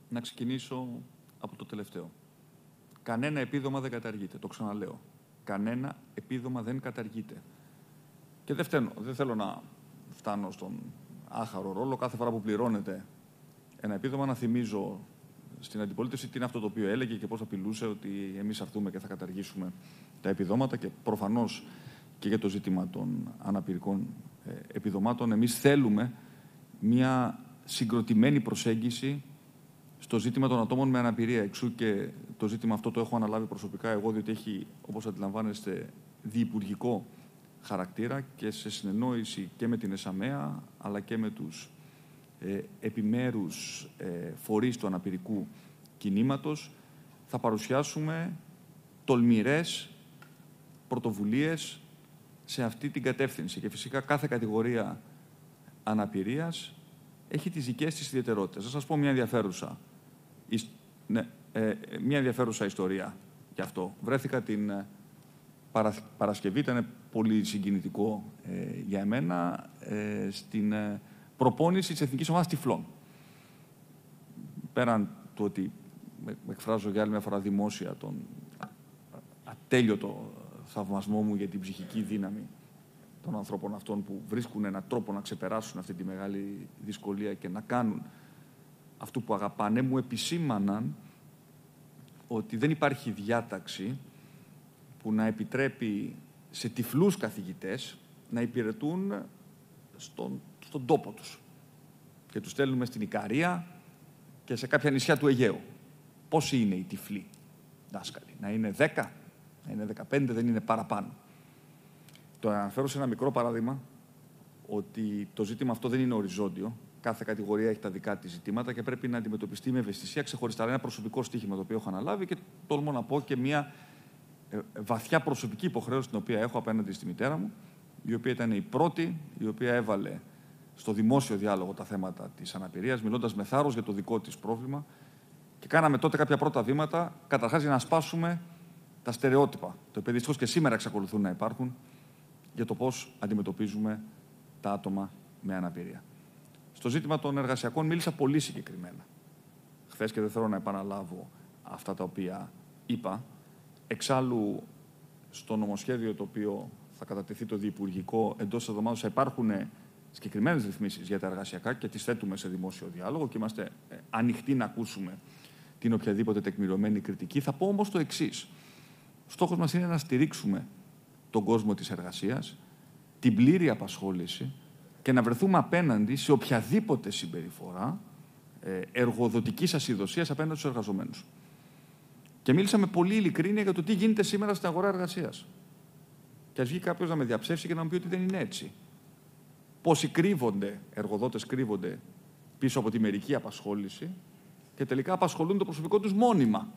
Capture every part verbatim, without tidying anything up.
Να ξεκινήσω από το τελευταίο. Κανένα επίδομα δεν καταργείται. Το ξαναλέω. Κανένα επίδομα δεν καταργείται. Και δεν, φταίνω, δεν θέλω να φτάνω στον άχαρο ρόλο κάθε φορά που πληρώνεται ένα επίδομα να θυμίζω στην αντιπολίτευση τι είναι αυτό το οποίο έλεγε και πώς απειλούσε ότι εμείς έρθουμε και θα καταργήσουμε τα επιδόματα. Και προφανώς και για το ζήτημα των αναπηρικών ε, επιδομάτων εμείς θέλουμε μια συγκροτημένη προσέγγιση στο ζήτημα των ατόμων με αναπηρία. Εξού και το ζήτημα αυτό το έχω αναλάβει προσωπικά εγώ, διότι έχει, όπως αντιλαμβάνεστε, διυπουργικό χαρακτήρα και σε συνεννόηση και με την ΕΣΑΜΕΑ αλλά και με τους ε, επιμέρους ε, φορείς του αναπηρικού κινήματος θα παρουσιάσουμε τολμηρές πρωτοβουλίες σε αυτή την κατεύθυνση. Και φυσικά κάθε κατηγορία αναπηρίας έχει τις δικές της ιδιαιτερότητες. Θα σας πω μια ενδιαφέρουσα, ναι, ε, μια ενδιαφέρουσα ιστορία γι' αυτό. Βρέθηκα την παρα, Παρασκευή, ήταν πολύ συγκινητικό ε, για εμένα, ε, στην ε, προπόνηση της Εθνικής Ομάδας Τυφλών. Πέραν του ότι με, με εκφράζω για άλλη μια φορά δημόσια τον ατέλειωτο θαυμασμό μου για την ψυχική δύναμη των ανθρώπων αυτών που βρίσκουν έναν τρόπο να ξεπεράσουν αυτή τη μεγάλη δυσκολία και να κάνουν αυτό που αγαπάνε, μου επισήμαναν ότι δεν υπάρχει διάταξη που να επιτρέπει σε τυφλούς καθηγητές να υπηρετούν στον, στον τόπο τους. Και τους στέλνουμε στην Ικαρία και σε κάποια νησιά του Αιγαίου. Πόσοι είναι οι τυφλοί δάσκαλοι? Να είναι δέκα, να είναι δεκαπέντε, δεν είναι παραπάνω. Το αναφέρω σε ένα μικρό παράδειγμα ότι το ζήτημα αυτό δεν είναι οριζόντιο. Κάθε κατηγορία έχει τα δικά της ζητήματα και πρέπει να αντιμετωπιστεί με ευαισθησία ξεχωριστά. Είναι ένα προσωπικό στοίχημα το οποίο έχω αναλάβει και τολμώ να πω και μια ε, βαθιά προσωπική υποχρέωση την οποία έχω απέναντι στη μητέρα μου, η οποία ήταν η πρώτη, η οποία έβαλε στο δημόσιο διάλογο τα θέματα της αναπηρίας, μιλώντας με θάρρος για το δικό της πρόβλημα. Και κάναμε τότε κάποια πρώτα βήματα, καταρχάς για να σπάσουμε τα στερεότυπα, τα οποία δυστυχώς και σήμερα εξακολουθούν να υπάρχουν, για το πώς αντιμετωπίζουμε τα άτομα με αναπηρία. Στο ζήτημα των εργασιακών μίλησα πολύ συγκεκριμένα χθες και δεν θέλω να επαναλάβω αυτά τα οποία είπα. Εξάλλου, στο νομοσχέδιο το οποίο θα κατατεθεί το διυπουργικό εντός της εβδομάδας θα υπάρχουν συγκεκριμένες ρυθμίσεις για τα εργασιακά και τις θέτουμε σε δημόσιο διάλογο και είμαστε ανοιχτοί να ακούσουμε την οποιαδήποτε τεκμηριωμένη κριτική. Θα πω όμως το εξής. Στόχος μας είναι να στηρίξουμε τον κόσμο της εργασίας, την πλήρη απασχόληση και να βρεθούμε απέναντι σε οποιαδήποτε συμπεριφορά εργοδοτικής ασυδοσίας απέναντι στους εργαζομένους. Και μίλησα με πολύ ειλικρίνεια για το τι γίνεται σήμερα στην αγορά εργασίας. Και ας βγει κάποιος να με διαψεύσει και να μου πει ότι δεν είναι έτσι. Πόσοι κρύβονται, εργοδότες κρύβονται πίσω από τη μερική απασχόληση και τελικά απασχολούν το προσωπικό τους μόνιμα.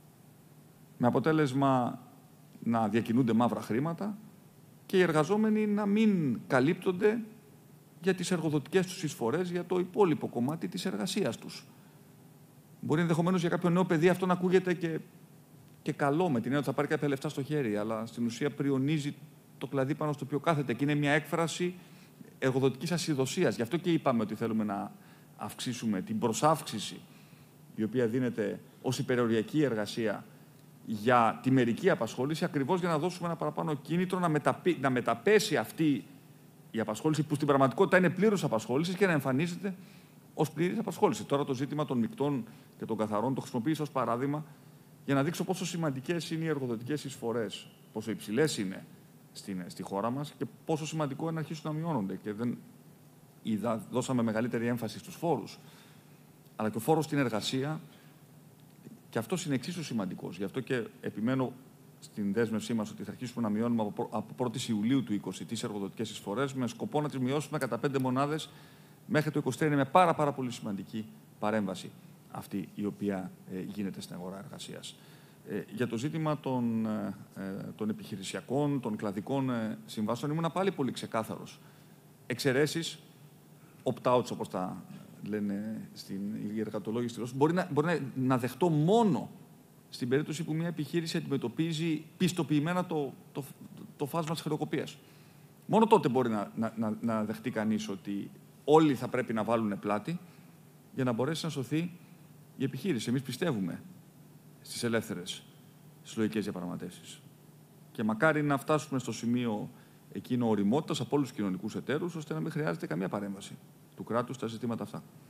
Με αποτέλεσμα να διακινούνται μαύρα χρήματα και οι εργαζόμενοι να μην καλύπτονται για τις εργοδοτικές τους εισφορές για το υπόλοιπο κομμάτι της εργασίας τους. Μπορεί ενδεχομένως για κάποιο νέο παιδί αυτό να ακούγεται και, και καλό, με την έννοια ότι θα πάρει κάποια λεφτά στο χέρι, αλλά στην ουσία πριονίζει το κλαδί πάνω στο οποίο κάθεται και είναι μια έκφραση εργοδοτικής ασυδοσίας. Γι' αυτό και είπαμε ότι θέλουμε να αυξήσουμε την προσάυξηση, η οποία δίνεται ως υπεροριακή εργασία για τη μερική απασχόληση, ακριβώς για να δώσουμε ένα παραπάνω κίνητρο να, μεταπεί, να μεταπέσει αυτή η απασχόληση, που στην πραγματικότητα είναι πλήρους απασχόλησης, και να εμφανίζεται ως πλήρης απασχόληση. Τώρα το ζήτημα των μεικτών και των καθαρών το χρησιμοποίησα ως παράδειγμα για να δείξω πόσο σημαντικές είναι οι εργοδοτικές εισφορές, πόσο υψηλές είναι στην, στη χώρα μας και πόσο σημαντικό είναι να αρχίσουν να μειώνονται. Και δεν είδα, δώσαμε μεγαλύτερη έμφαση στους φόρους, αλλά και ο φόρος στην εργασία, και αυτό είναι εξίσου σημαντικός. Γι' αυτό και επιμένω στην δέσμευσή μας ότι θα αρχίσουμε να μειώνουμε από, από πρώτη Ιουλίου του είκοσι τις εργοδοτικές εισφορές με σκοπό να τις μειώσουμε κατά πέντε μονάδες μέχρι το είκοσι τρία. Είναι με πάρα, πάρα πολύ σημαντική παρέμβαση αυτή η οποία ε, γίνεται στην αγορά εργασίας. Ε, για το ζήτημα των, ε, των επιχειρησιακών, των κλαδικών ε, συμβάσεων ήμουν πάλι πολύ ξεκάθαρος. Εξαιρέσεις, opt-outs όπως τα λένε στην εργατολόγηση στη Ρώσο, μπορεί, να, μπορεί να, να δεχτώ μόνο στην περίπτωση που μια επιχείρηση αντιμετωπίζει πιστοποιημένα το, το, το, το φάσμα της χρεοκοπίας. Μόνο τότε μπορεί να, να, να δεχτεί κανείς ότι όλοι θα πρέπει να βάλουν πλάτη για να μπορέσει να σωθεί η επιχείρηση. Εμείς πιστεύουμε στις ελεύθερες συλλογικές διαπραγματεύσεις. Και μακάρι να φτάσουμε στο σημείο εκείνο ωριμότητας από όλους τους κοινωνικούς εταίρους, ώστε να μην χρειάζεται καμία παρέμβαση του κράτους στα ζητήματα αυτά.